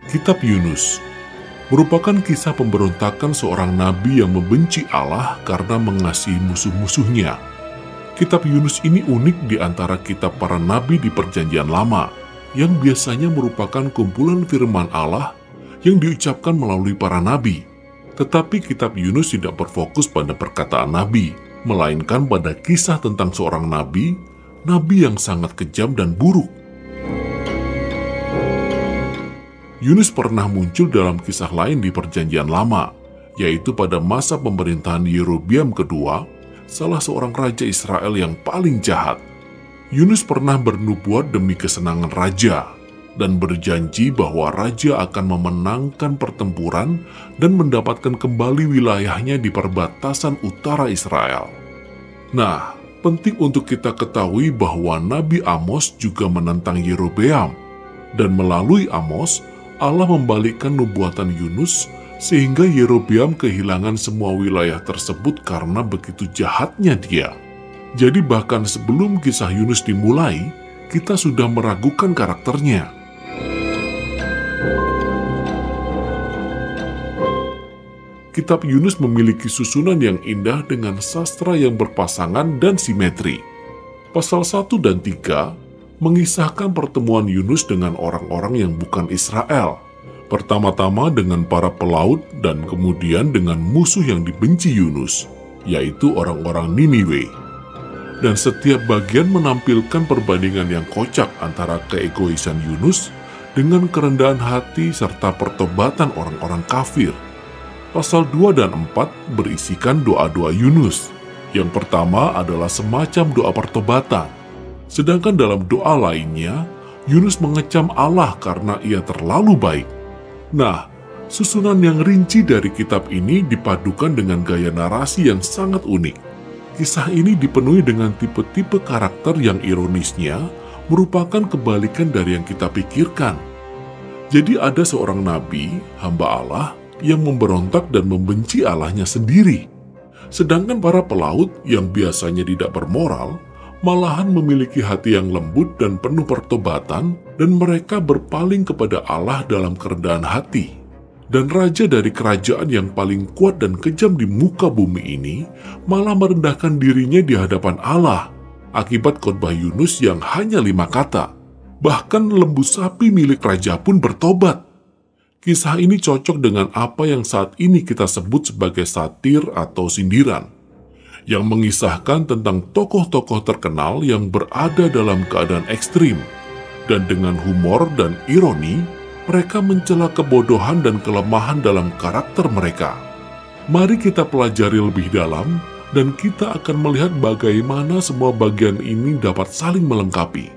Kitab Yunus merupakan kisah pemberontakan seorang nabi yang membenci Allah karena mengasihi musuh-musuhnya. Kitab Yunus ini unik di antara kitab para nabi di Perjanjian Lama, yang biasanya merupakan kumpulan firman Allah yang diucapkan melalui para nabi. Tetapi kitab Yunus tidak berfokus pada perkataan nabi, melainkan pada kisah tentang seorang nabi yang sangat kejam dan buruk. Yunus pernah muncul dalam kisah lain di Perjanjian Lama, yaitu pada masa pemerintahan Yerobeam kedua, salah seorang raja Israel yang paling jahat. Yunus pernah bernubuat demi kesenangan raja, dan berjanji bahwa raja akan memenangkan pertempuran dan mendapatkan kembali wilayahnya di perbatasan utara Israel. Nah, penting untuk kita ketahui bahwa Nabi Amos juga menentang Yerobeam, dan melalui Amos, Allah membalikkan nubuatan Yunus sehingga Yerobeam kehilangan semua wilayah tersebut karena begitu jahatnya dia. Jadi bahkan sebelum kisah Yunus dimulai, kita sudah meragukan karakternya. Kitab Yunus memiliki susunan yang indah dengan sastra yang berpasangan dan simetri. Pasal 1 dan 3 mengisahkan pertemuan Yunus dengan orang-orang yang bukan Israel. Pertama-tama dengan para pelaut dan kemudian dengan musuh yang dibenci Yunus, yaitu orang-orang Niniwe. Dan setiap bagian menampilkan perbandingan yang kocak antara keegoisan Yunus dengan kerendahan hati serta pertobatan orang-orang kafir. Pasal 2 dan 4 berisikan doa-doa Yunus. Yang pertama adalah semacam doa pertobatan. Sedangkan dalam doa lainnya, Yunus mengecam Allah karena ia terlalu baik. Nah, susunan yang rinci dari kitab ini dipadukan dengan gaya narasi yang sangat unik. Kisah ini dipenuhi dengan tipe-tipe karakter yang ironisnya merupakan kebalikan dari yang kita pikirkan. Jadi ada seorang nabi, hamba Allah, yang memberontak dan membenci Allahnya sendiri. Sedangkan para pelaut yang biasanya tidak bermoral, malahan memiliki hati yang lembut dan penuh pertobatan, dan mereka berpaling kepada Allah dalam kerendahan hati. Dan raja dari kerajaan yang paling kuat dan kejam di muka bumi ini malah merendahkan dirinya di hadapan Allah akibat khotbah Yunus yang hanya 5 kata. Bahkan lembu sapi milik raja pun bertobat. Kisah ini cocok dengan apa yang saat ini kita sebut sebagai satir atau sindiran, yang mengisahkan tentang tokoh-tokoh terkenal yang berada dalam keadaan ekstrim, dan dengan humor dan ironi, mereka mencela kebodohan dan kelemahan dalam karakter mereka. Mari kita pelajari lebih dalam, dan kita akan melihat bagaimana semua bagian ini dapat saling melengkapi.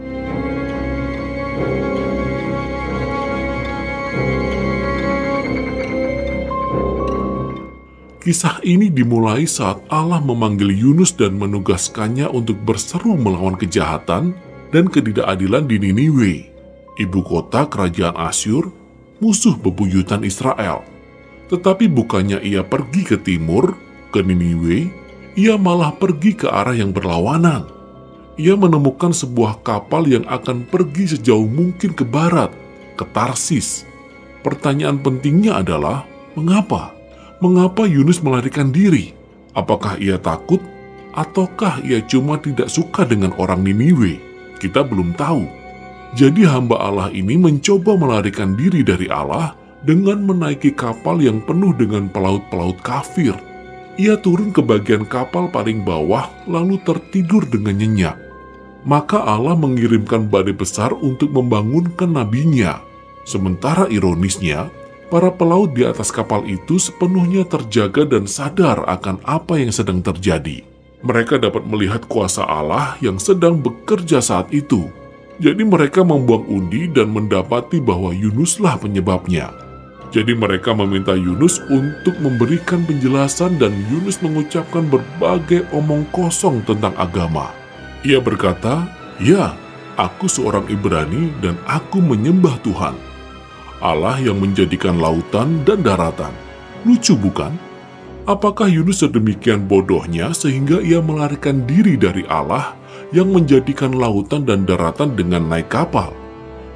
Kisah ini dimulai saat Allah memanggil Yunus dan menugaskannya untuk berseru melawan kejahatan dan ketidakadilan di Niniwe, ibu kota kerajaan Asyur, musuh bebuyutan Israel. Tetapi bukannya ia pergi ke timur, ke Niniwe, ia malah pergi ke arah yang berlawanan. Ia menemukan sebuah kapal yang akan pergi sejauh mungkin ke barat, ke Tarsis. Pertanyaan pentingnya adalah, mengapa? Mengapa Yunus melarikan diri? Apakah ia takut? Ataukah ia cuma tidak suka dengan orang Niniwe? Kita belum tahu. Jadi hamba Allah ini mencoba melarikan diri dari Allah dengan menaiki kapal yang penuh dengan pelaut-pelaut kafir. Ia turun ke bagian kapal paling bawah lalu tertidur dengan nyenyak. Maka Allah mengirimkan badai besar untuk membangunkan nabinya. Sementara ironisnya, para pelaut di atas kapal itu sepenuhnya terjaga dan sadar akan apa yang sedang terjadi. Mereka dapat melihat kuasa Allah yang sedang bekerja saat itu. Jadi mereka membuang undi dan mendapati bahwa Yunuslah penyebabnya. Jadi mereka meminta Yunus untuk memberikan penjelasan dan Yunus mengucapkan berbagai omong kosong tentang agama. Ia berkata, "Ya, aku seorang Ibrani dan aku menyembah Tuhan, Allah yang menjadikan lautan dan daratan." Lucu bukan? Apakah Yunus sedemikian bodohnya sehingga ia melarikan diri dari Allah yang menjadikan lautan dan daratan dengan naik kapal?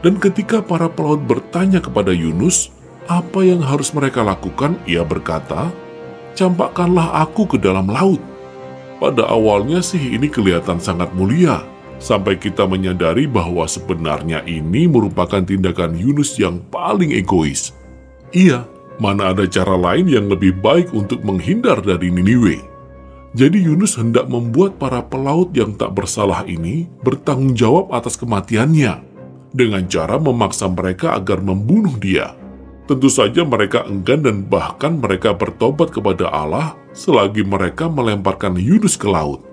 Dan ketika para pelaut bertanya kepada Yunus, apa yang harus mereka lakukan, ia berkata, "Campakkanlah aku ke dalam laut." Pada awalnya sih ini kelihatan sangat mulia, sampai kita menyadari bahwa sebenarnya ini merupakan tindakan Yunus yang paling egois. Iya, mana ada cara lain yang lebih baik untuk menghindar dari Niniwe. Jadi Yunus hendak membuat para pelaut yang tak bersalah ini bertanggung jawab atas kematiannya, dengan cara memaksa mereka agar membunuh dia. Tentu saja mereka enggan dan bahkan mereka bertobat kepada Allah selagi mereka melemparkan Yunus ke laut.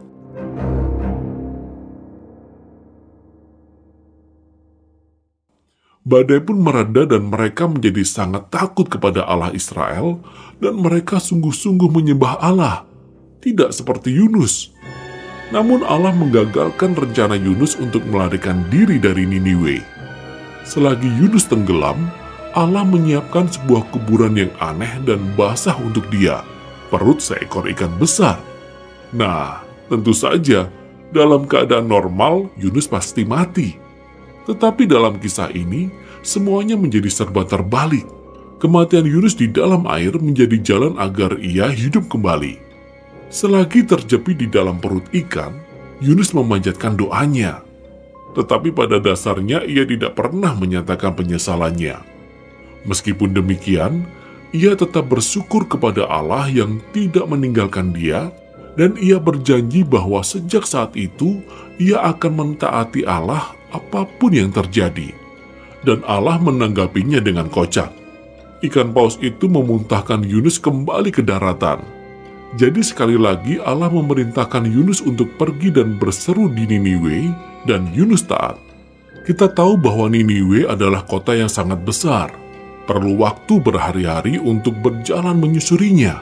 Badai pun mereda dan mereka menjadi sangat takut kepada Allah Israel dan mereka sungguh-sungguh menyembah Allah, tidak seperti Yunus. Namun Allah menggagalkan rencana Yunus untuk melarikan diri dari Niniwe. Selagi Yunus tenggelam, Allah menyiapkan sebuah kuburan yang aneh dan basah untuk dia, perut seekor ikan besar. Nah, tentu saja, dalam keadaan normal, Yunus pasti mati. Tetapi dalam kisah ini, semuanya menjadi serba terbalik. Kematian Yunus di dalam air menjadi jalan agar ia hidup kembali. Selagi terjepit di dalam perut ikan, Yunus memanjatkan doanya. Tetapi pada dasarnya ia tidak pernah menyatakan penyesalannya. Meskipun demikian, ia tetap bersyukur kepada Allah yang tidak meninggalkan dia, dan ia berjanji bahwa sejak saat itu ia akan mentaati Allah apapun yang terjadi. Dan Allah menanggapinya dengan kocak. Ikan paus itu memuntahkan Yunus kembali ke daratan. Jadi sekali lagi Allah memerintahkan Yunus untuk pergi dan berseru di Niniwe, dan Yunus taat. Kita tahu bahwa Niniwe adalah kota yang sangat besar. Perlu waktu berhari-hari untuk berjalan menyusurinya.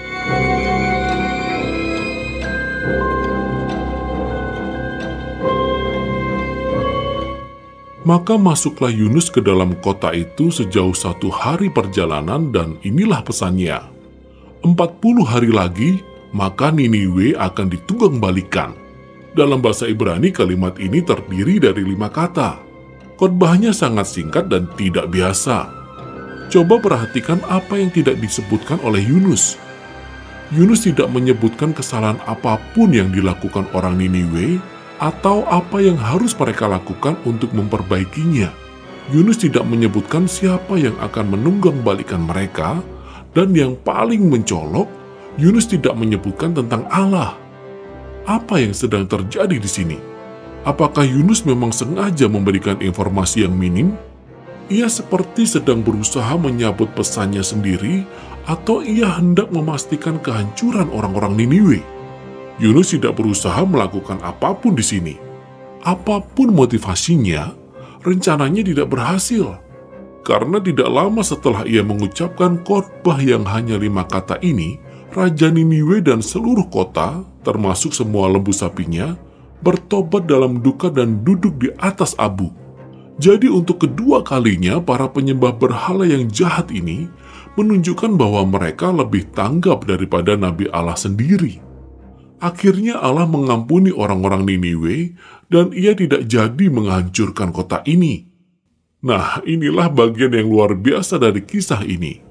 Maka masuklah Yunus ke dalam kota itu sejauh 1 hari perjalanan dan inilah pesannya. 40 hari lagi, maka Niniwe akan ditunggang balikan. Dalam bahasa Ibrani kalimat ini terdiri dari 5 kata. Khotbahnya sangat singkat dan tidak biasa. Coba perhatikan apa yang tidak disebutkan oleh Yunus. Yunus tidak menyebutkan kesalahan apapun yang dilakukan orang Niniwe atau apa yang harus mereka lakukan untuk memperbaikinya. Yunus tidak menyebutkan siapa yang akan menunggang balikan mereka. Dan yang paling mencolok, Yunus tidak menyebutkan tentang Allah. Apa yang sedang terjadi di sini? Apakah Yunus memang sengaja memberikan informasi yang minim? Ia seperti sedang berusaha menyambut pesannya sendiri, atau ia hendak memastikan kehancuran orang-orang Niniwe? Yunus tidak berusaha melakukan apapun di sini. Apapun motivasinya, rencananya tidak berhasil. Karena tidak lama setelah ia mengucapkan khotbah yang hanya 5 kata ini, Raja Niniwe dan seluruh kota, termasuk semua lembu sapinya, bertobat dalam duka dan duduk di atas abu. Jadi untuk kedua kalinya para penyembah berhala yang jahat ini menunjukkan bahwa mereka lebih tanggap daripada Nabi Allah sendiri. Akhirnya Allah mengampuni orang-orang Niniwe dan ia tidak jadi menghancurkan kota ini. Nah, inilah bagian yang luar biasa dari kisah ini.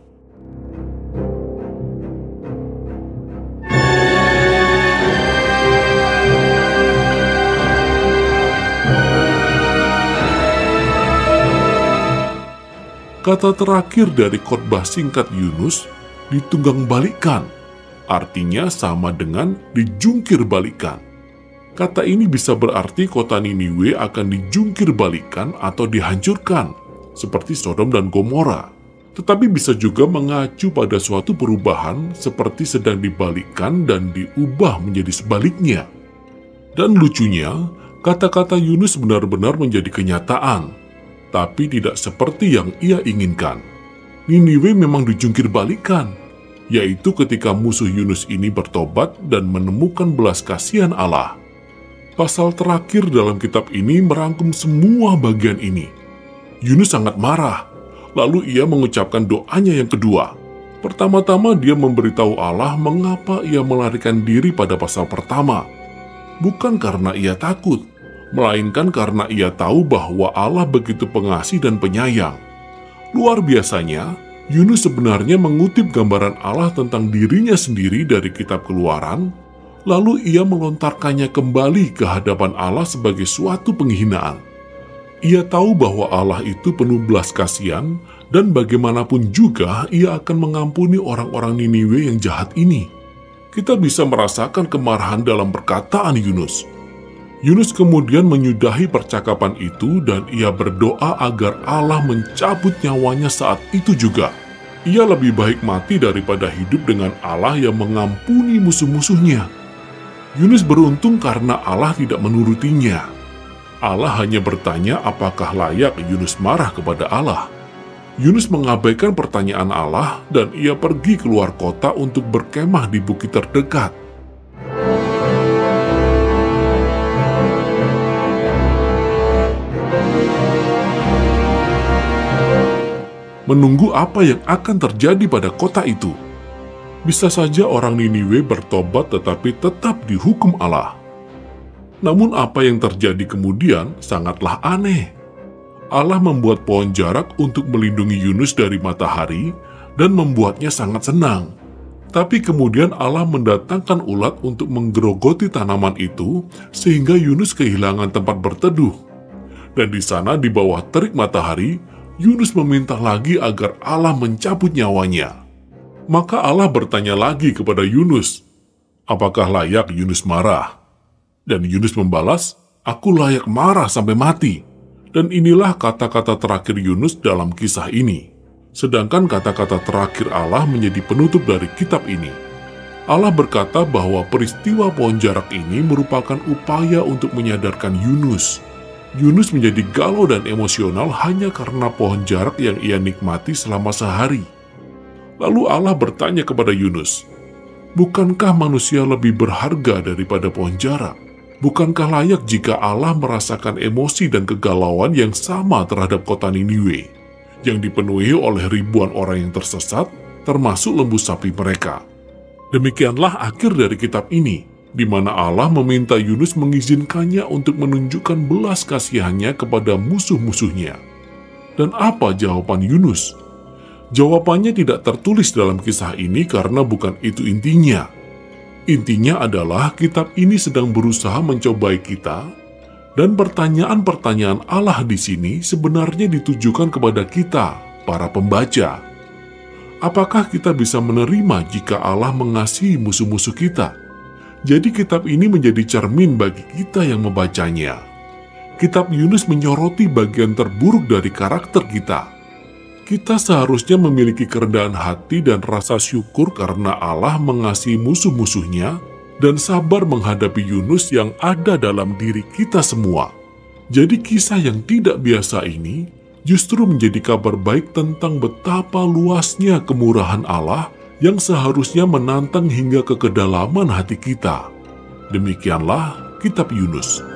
Kata terakhir dari khotbah singkat Yunus, ditunggang balikan, artinya sama dengan dijungkir balikan. Kata ini bisa berarti kota Niniwe akan dijungkir balikan atau dihancurkan, seperti Sodom dan Gomora. Tetapi bisa juga mengacu pada suatu perubahan seperti sedang dibalikkan dan diubah menjadi sebaliknya. Dan lucunya, kata-kata Yunus benar-benar menjadi kenyataan, tapi tidak seperti yang ia inginkan. Niniwe memang dijungkir balikan, yaitu ketika musuh Yunus ini bertobat dan menemukan belas kasihan Allah. Pasal terakhir dalam kitab ini merangkum semua bagian ini. Yunus sangat marah, lalu ia mengucapkan doanya yang kedua. Pertama-tama dia memberitahu Allah mengapa ia melarikan diri pada pasal pertama. Bukan karena ia takut, melainkan karena ia tahu bahwa Allah begitu pengasih dan penyayang. Luar biasanya, Yunus sebenarnya mengutip gambaran Allah tentang dirinya sendiri dari kitab Keluaran, lalu ia melontarkannya kembali ke hadapan Allah sebagai suatu penghinaan. Ia tahu bahwa Allah itu penuh belas kasihan dan bagaimanapun juga ia akan mengampuni orang-orang Niniwe yang jahat ini. Kita bisa merasakan kemarahan dalam perkataan Yunus. Yunus kemudian menyudahi percakapan itu dan ia berdoa agar Allah mencabut nyawanya saat itu juga. Ia lebih baik mati daripada hidup dengan Allah yang mengampuni musuh-musuhnya. Yunus beruntung karena Allah tidak menurutinya. Allah hanya bertanya apakah layak Yunus marah kepada Allah. Yunus mengabaikan pertanyaan Allah dan ia pergi keluar kota untuk berkemah di bukit terdekat. Menunggu apa yang akan terjadi pada kota itu. Bisa saja orang Niniwe bertobat tetapi tetap dihukum Allah. Namun apa yang terjadi kemudian sangatlah aneh. Allah membuat pohon jarak untuk melindungi Yunus dari matahari dan membuatnya sangat senang. Tapi kemudian Allah mendatangkan ulat untuk menggerogoti tanaman itu sehingga Yunus kehilangan tempat berteduh. Dan di sana di bawah terik matahari, Yunus meminta lagi agar Allah mencabut nyawanya. Maka Allah bertanya lagi kepada Yunus, apakah layak Yunus marah? Dan Yunus membalas, aku layak marah sampai mati. Dan inilah kata-kata terakhir Yunus dalam kisah ini. Sedangkan kata-kata terakhir Allah menjadi penutup dari kitab ini. Allah berkata bahwa peristiwa pohon jarak ini merupakan upaya untuk menyadarkan Yunus. Yunus menjadi galau dan emosional hanya karena pohon jarak yang ia nikmati selama sehari. Lalu Allah bertanya kepada Yunus, bukankah manusia lebih berharga daripada pohon jarak? Bukankah layak jika Allah merasakan emosi dan kegalauan yang sama terhadap kota Niniwe, yang dipenuhi oleh ribuan orang yang tersesat, termasuk lembu sapi mereka? Demikianlah akhir dari kitab ini, di mana Allah meminta Yunus mengizinkannya untuk menunjukkan belas kasihannya kepada musuh-musuhnya. Dan apa jawaban Yunus? Jawabannya tidak tertulis dalam kisah ini karena bukan itu intinya. Intinya adalah kitab ini sedang berusaha mencobai kita, dan pertanyaan-pertanyaan Allah di sini sebenarnya ditujukan kepada kita, para pembaca. Apakah kita bisa menerima jika Allah mengasihi musuh-musuh kita? Jadi kitab ini menjadi cermin bagi kita yang membacanya. Kitab Yunus menyoroti bagian terburuk dari karakter kita. Kita seharusnya memiliki kerendahan hati dan rasa syukur karena Allah mengasihi musuh-musuhnya dan sabar menghadapi Yunus yang ada dalam diri kita semua. Jadi kisah yang tidak biasa ini justru menjadi kabar baik tentang betapa luasnya kemurahan Allah yang seharusnya menantang hingga ke kedalaman hati kita. Demikianlah kitab Yunus.